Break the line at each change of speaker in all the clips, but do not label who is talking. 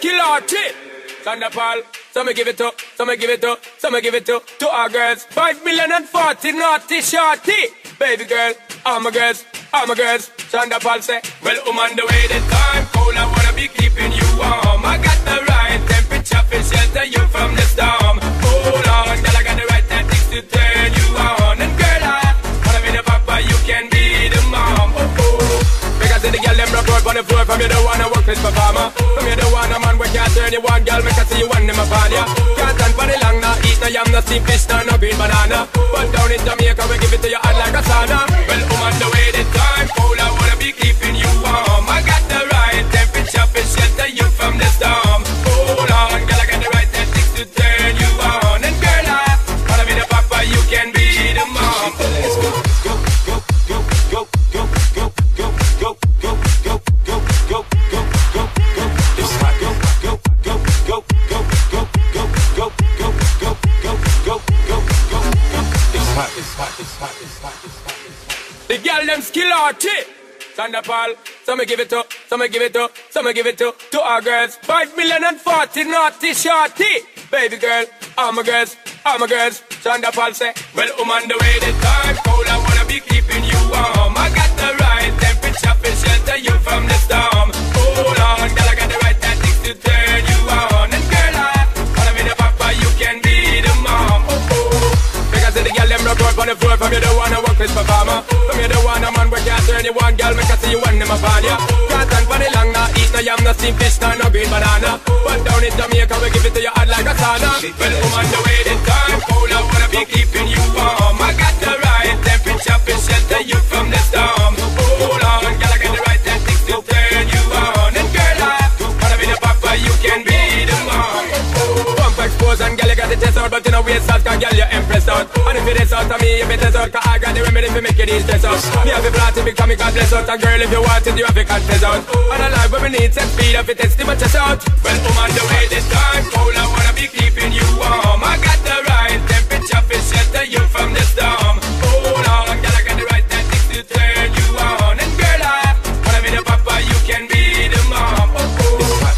skill artist. Thunderpal, some give it to, some give it to, some give it to our girls. 5,040,000 naughty shorty. Baby girl, all my girls, all my girls. Thunderpal say, well, I'm on the way, the time cold, I wanna be keeping you warm. I got the right temperature to shelter you from the storm. Hold on, girl, I got the right tactics to turn you on. And girl, I wanna be the papa, you can be the mom. Oh, oh. Because the girl, them rock out on the floor. From you the one I work with performer. From you the one a man, we can't turn you on. Girl, make I see you one, them a fall ya. Can't stand for the long, no eat, no yam, no steam fish, no green banana. But down in Jamaica, we give it to you hot like a sauna. Well, I'm on the way, the time cold, I wanna be keeping you warm. I got the right temperature to shelter you from the storm. Hold on, girl, I got the right tactics to turn you on. And girl, I wanna be the papa, you can be the mom. Let's go, go, go, go, go, go, go, go, go, go, go, go, go, go, go, go. It's hot. Go, go, go, go, go, go, go, go, go, go, go, go, go, go. It's hot. It's hot. It's hot. It's hot. It's hot. The girl them skill artist. Thunderpal, some give it to, some give it to, some give it to our girls. 5,040,000 naughty shorty. Baby girl, all my girls, all my girls. Thunderpal say, well, I'm on the way, the time cold, I wanna be keeping you warm. I got the right temperature to shelter you from the storm. Hold on, girl, I got the right tactics to turn you on. And girl, I wanna be the papa, you can be the mom. Oh, oh. Because the girl, them rock out on the floor. From you the one I work with performer. From you the one a man, we can't turn you on. Girl, make I see you one, them a fall ya. Can't stand for the long, no eat, no yam, no steam fish, no green banana. But down in Jamaica, we give it to you hot like a sauna. Well, I'm on the way, the time cold, I wanna be keeping you warm. I got the right temperature to shelter you from the storm. Hold on, girl, I got the right tactics to turn you on. And girl, I wanna be the papa, you can be the mom. Pump expose and girl, you got the test out, but you know waste out, cause girl, you impress out. And if it is out of me, you better out, cause I got the remedy to make it easy stress out. Me have a plan to become a God bless out. And girl, if you want it, you have to confess out. And a life where we need set speed, if it takes too much chest out. Well, I'm on the way, this time cold, I wanna be keeping you warm. I got the right temperature to shelter you from the storm. Hold on, girl, I got the right tactics to turn you on. And girl, I wanna be the papa, you can be the mom. Oh, oh.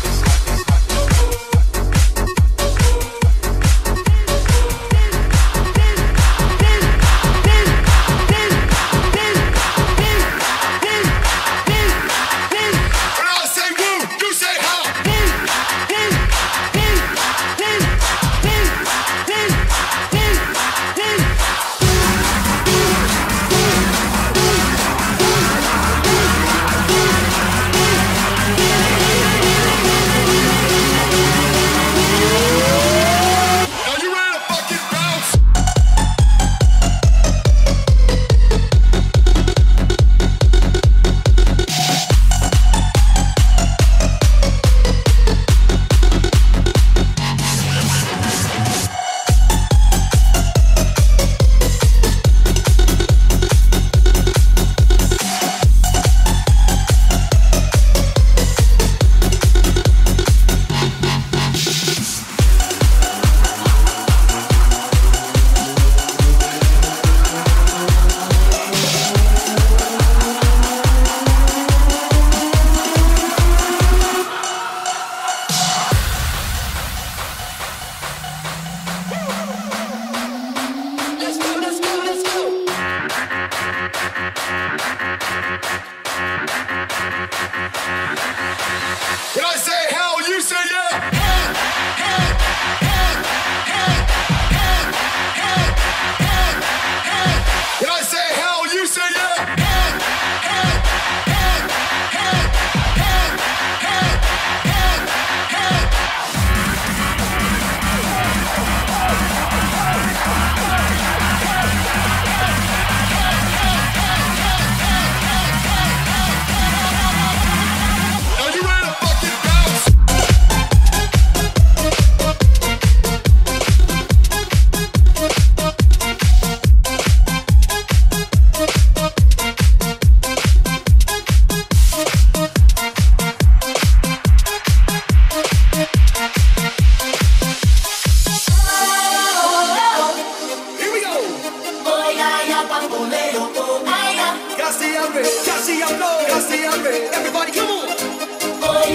When I say hell, you say yeah. When I say hell, you say yeah.
Everybody come on.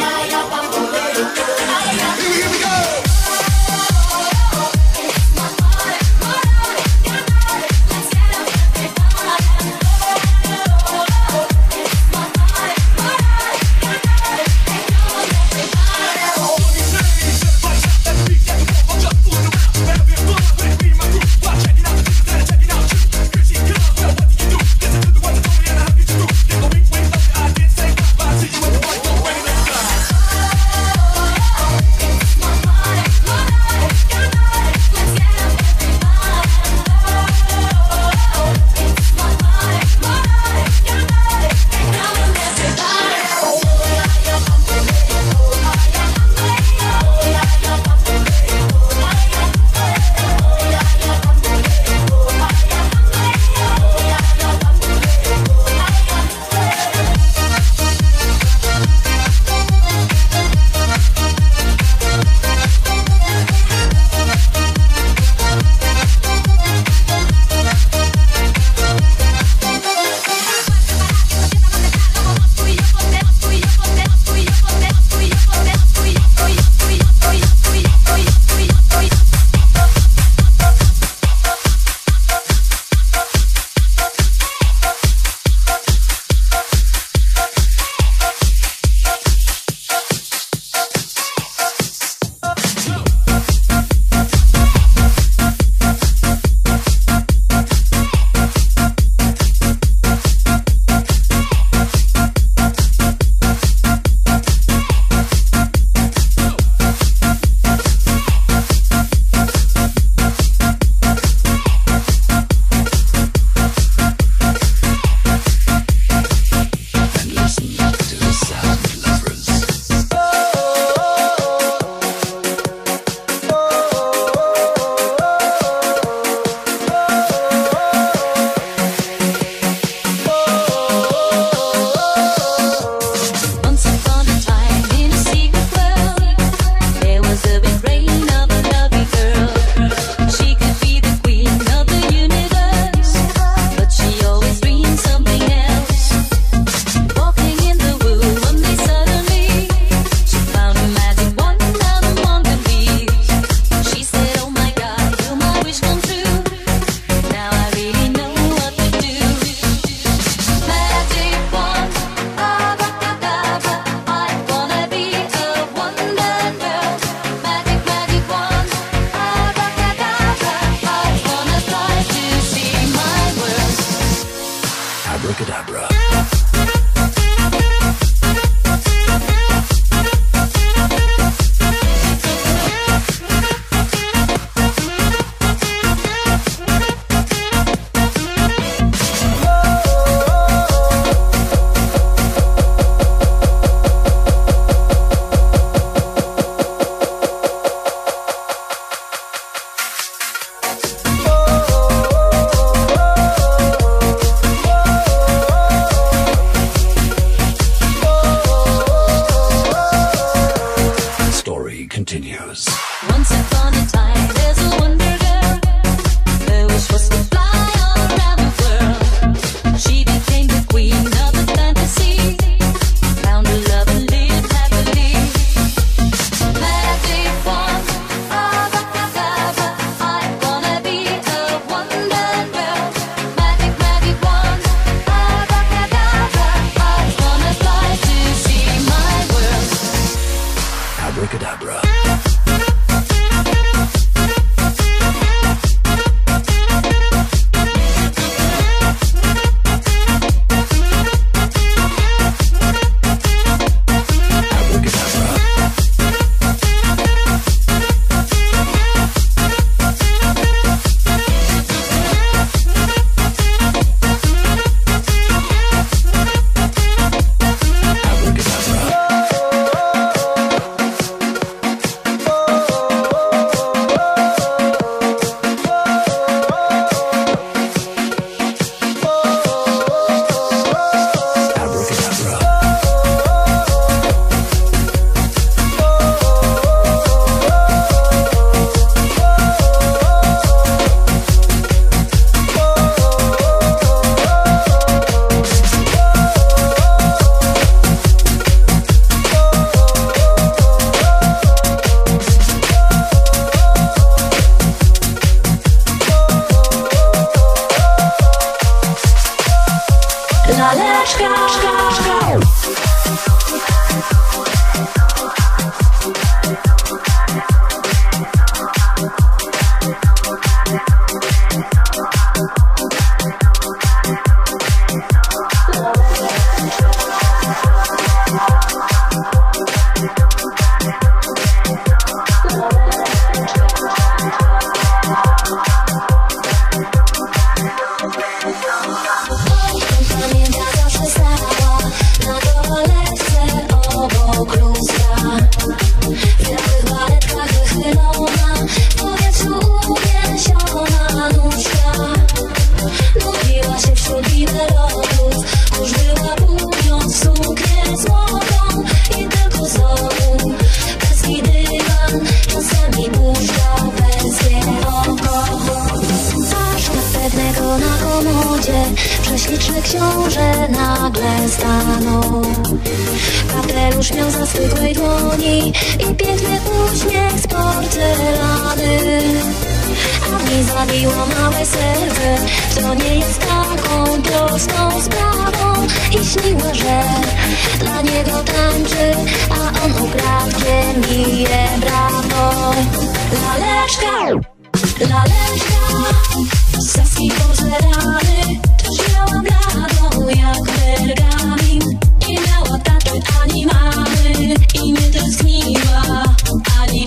Prześliczny książę nagle stanął. Kapelusz miał za zwykłej dłoni i piękny uśmiech z porcelany. A mnie zabiło małe serce, to nie jest taką prostą sprawą. I śniła, że dla niego tańczy, a on ukradkiem bije brawo. Laleczka, laleczka, z saskiej porcelany, też miała bladą jak pergamin. Nie miała taty ani mamy i nie tęskniła ani.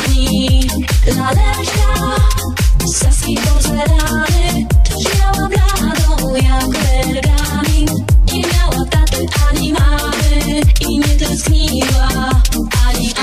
Laleczka, z saskiej porcelany, też miała bladą jak pergamin. Nie miała taty ani mamy i nie tęskniła ani.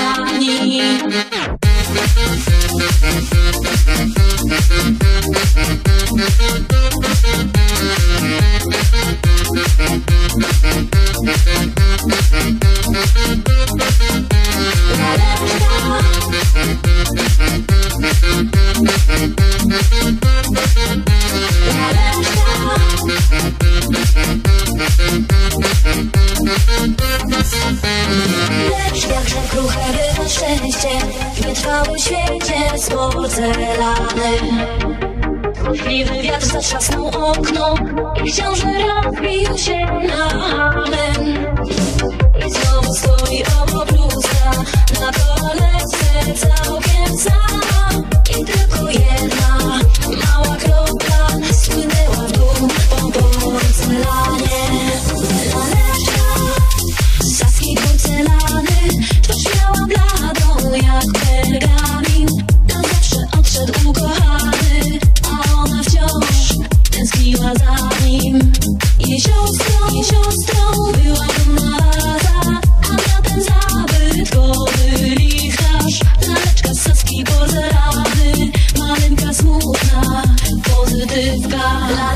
Lecz jakże kruche było szczęście w nietrwałym świecie z porcelany. Chwiliwy wiatr zatrzasnął okno i książę rozbił się na amen. I znowu stoi obok lustra na toalecie całkiem sama. I tylko jedna mała kropla spłynęła w dół po porcelanie. Laleczka, z saskiej porcelany, twarz miała bladą jak pergamin. Na zawsze odszedł ukochany, a ona wciąż tęskniła za nim. Jej siostrą była dumna laza, a na ten zabytkowy lichtarz laleczka z saskiej porcelany, maleńka smutna pozytywka.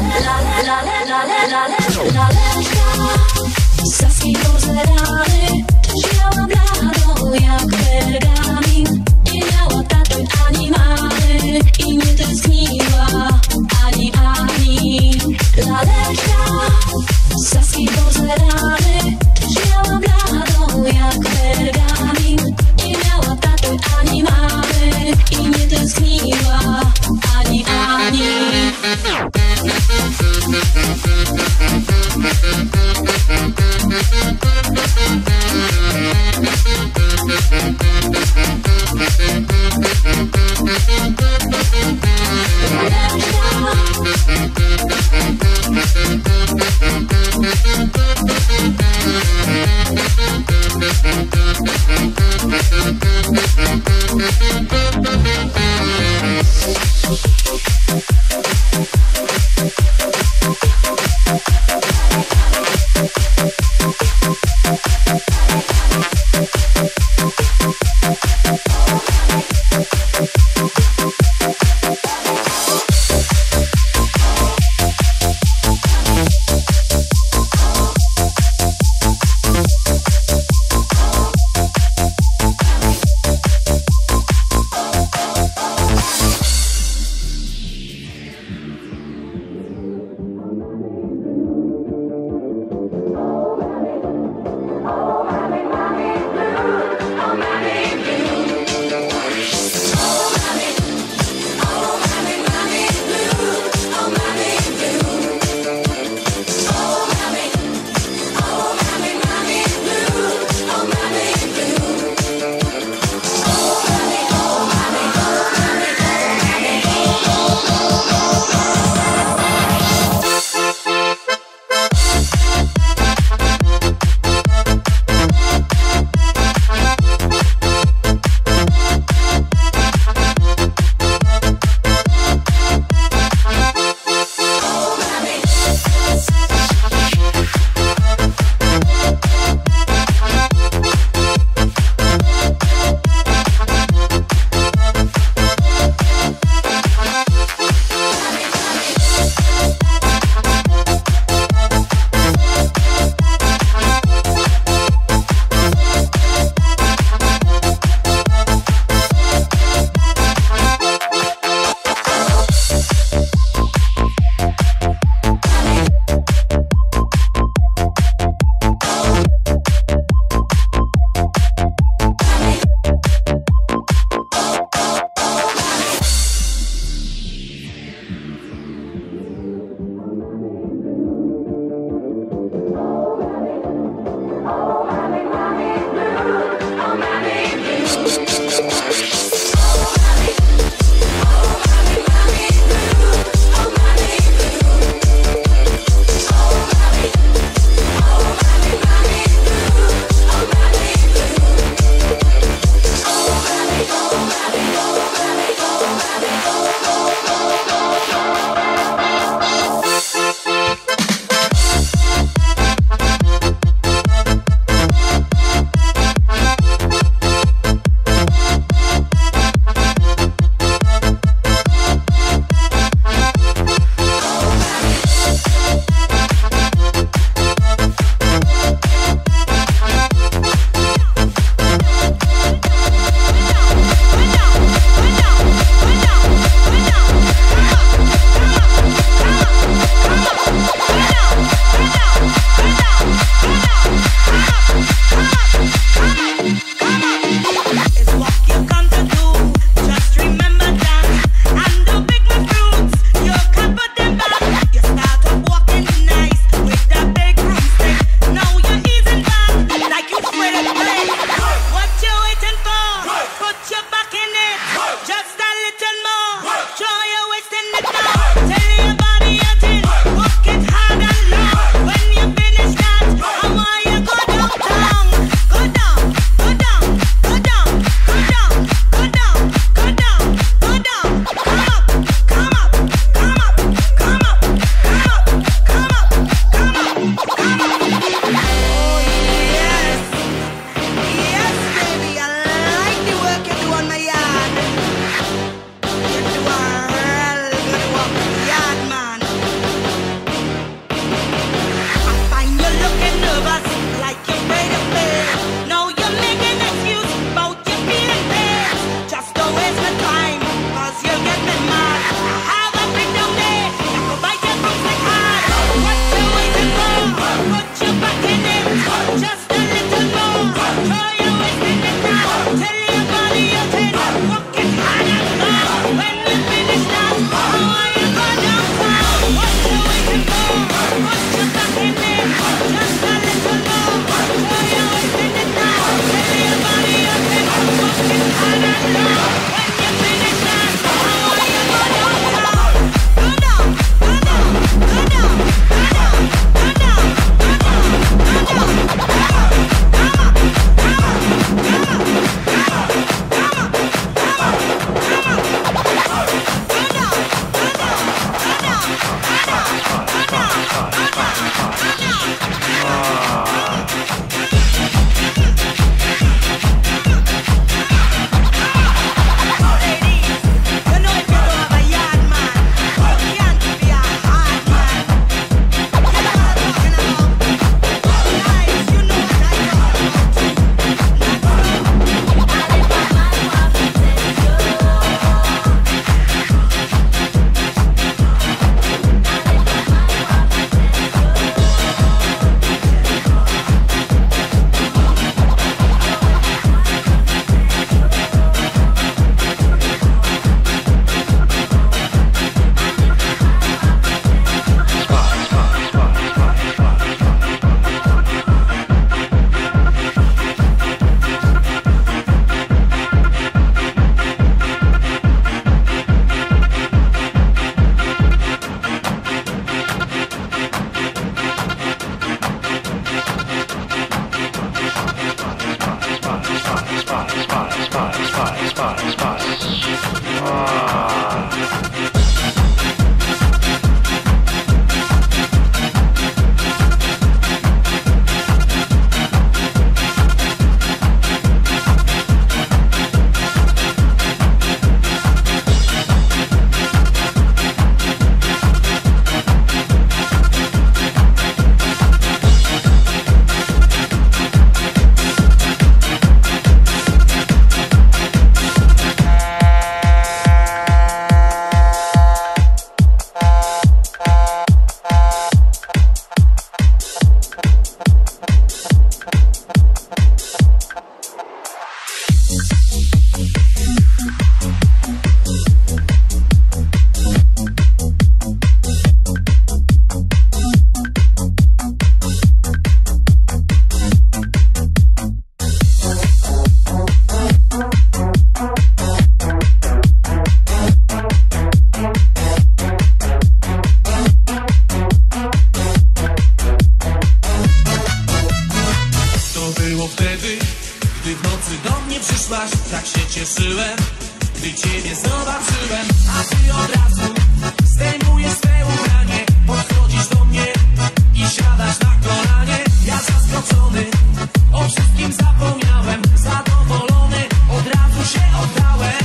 Laleczka, z saskiej porcelany, też miała bladą jak pergamin. Nie miała taty ani mamy i nie tęskniła ani. Laleczka, z saskiej porcelany, też miała bladą jak pergamin. Nie miała taty ani mamy i nie tęskniła ani.
ruszyłem, gdy ciebie zobaczyłem. A ty od razu zdejmujesz swe ubranie, podchodzisz do mnie i siadasz na kolanie. Ja zaskoczony, o wszystkim zapomniałem, zadowolony, od razu się oddałem.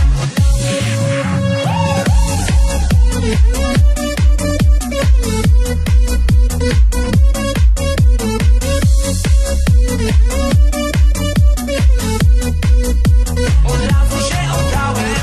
Od razu się oddałem.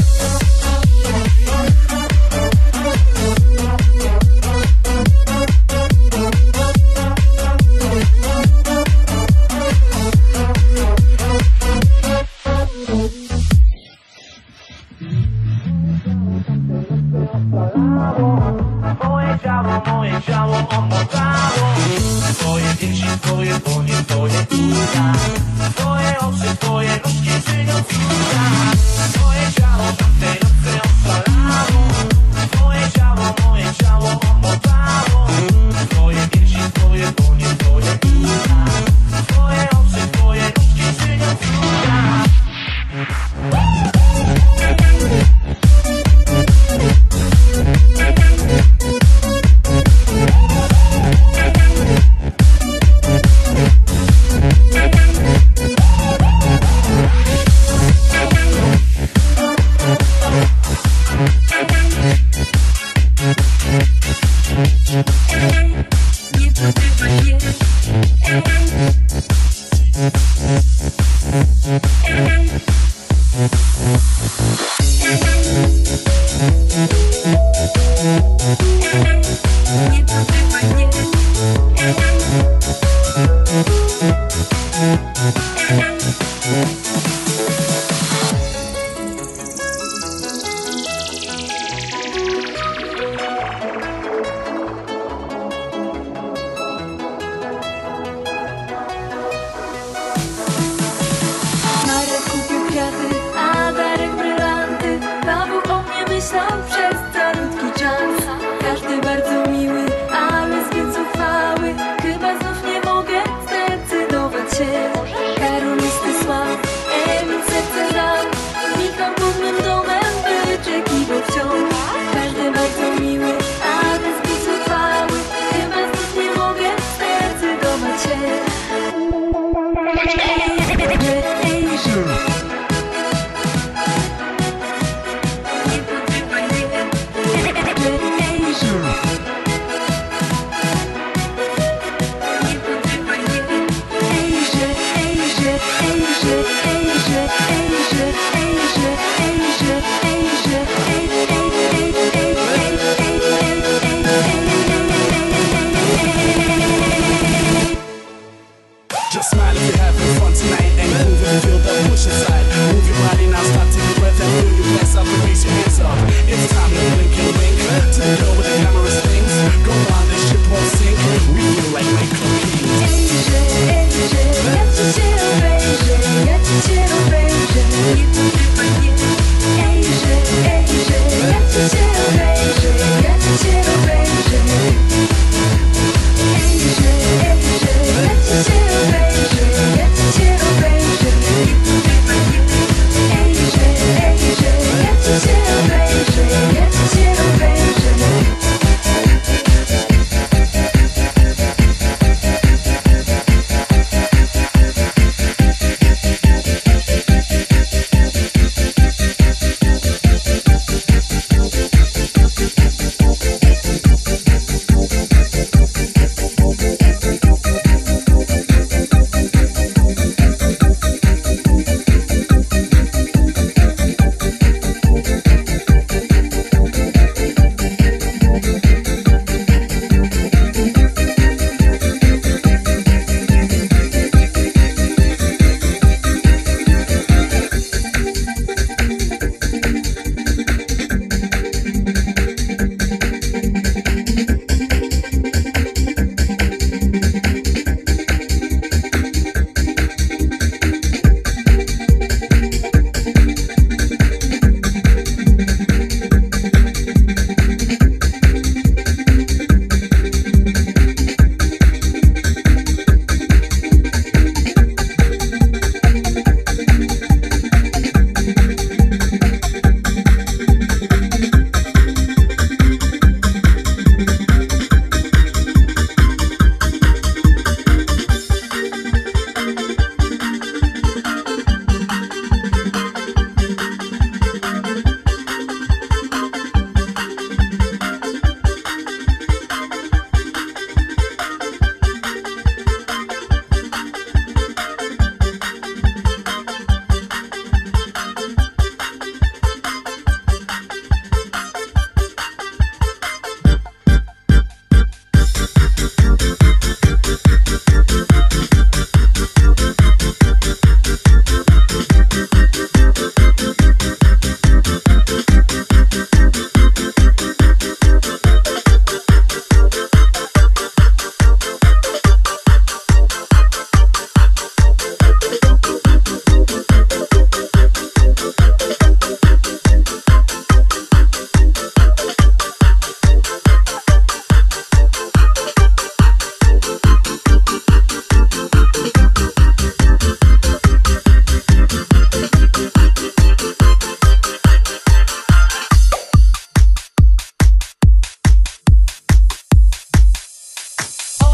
Moje ciało omotało. Twoje piersi, twoje dłonie, twoje usta, twoje oczy, twoje nóżki czynią cuda. Twoje ciało tamtej nocy oszalało. Moje ciało omotało. Twoje piersi, twoje dłonie, twoje usta, twoje oczy, twoje nóżki czynią cuda.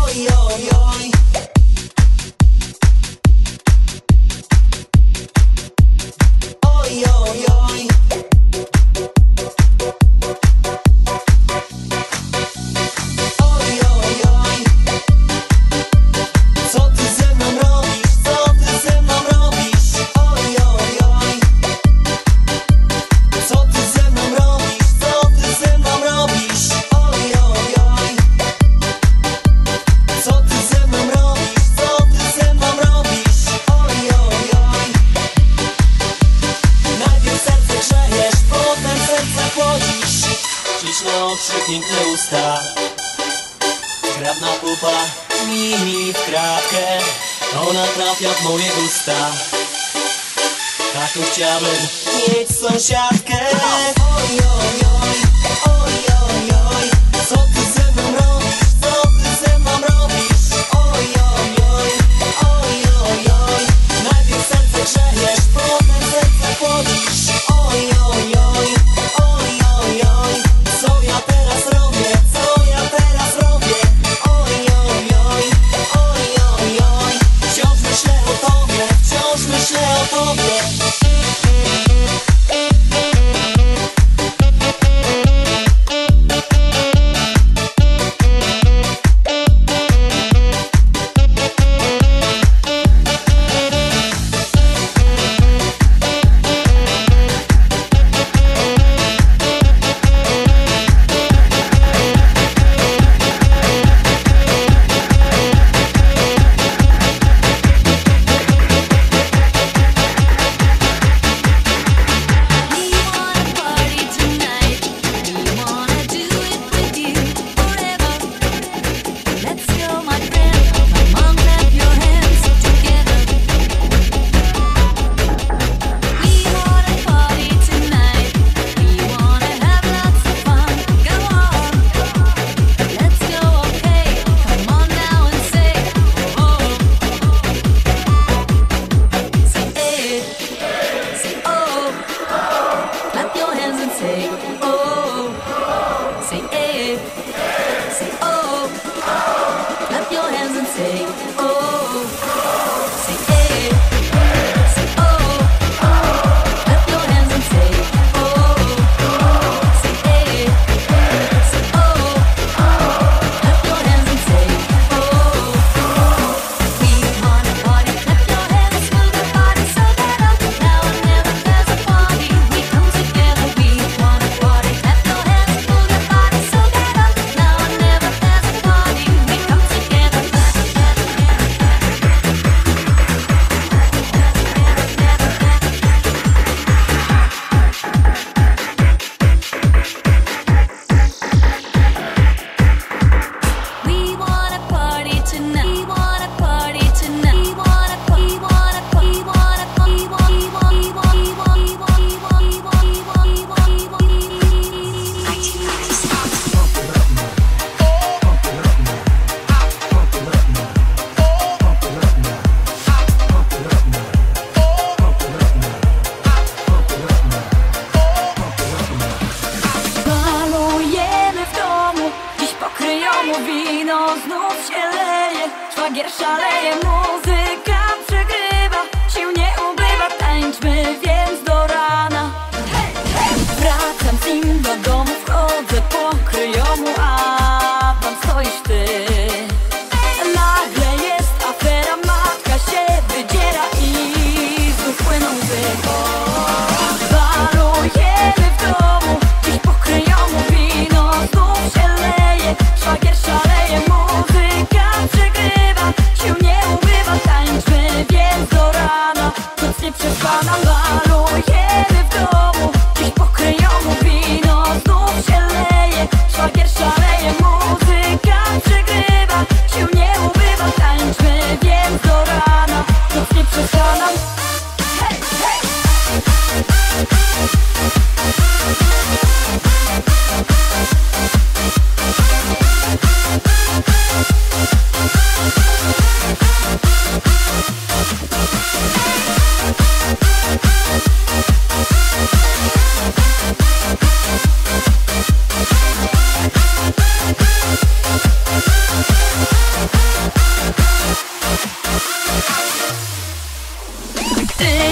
Piękne usta, zgrabna pupa, mini w kratkę. Ona trafia w moje gusta. Taką chciałbym mieć sąsiadkę. Oj, oj, oj, oj, oj, oj. Co ty ze mną robisz? Co ty ze mną robisz? Oj, oj, oj, oj, oj, oj. Najpierw serce grzejesz, potem serce chłodzisz. Oj, oj, oj, oj, oj, oj. Co ja teraz robię? Co ja teraz robię? Oj, oj, oj, oj, oj, oj. Wciąż myślę o tobie, wciąż myślę o tobie.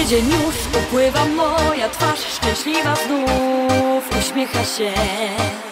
Tydzień już upływa, moja twarz szczęśliwa znów uśmiecha się.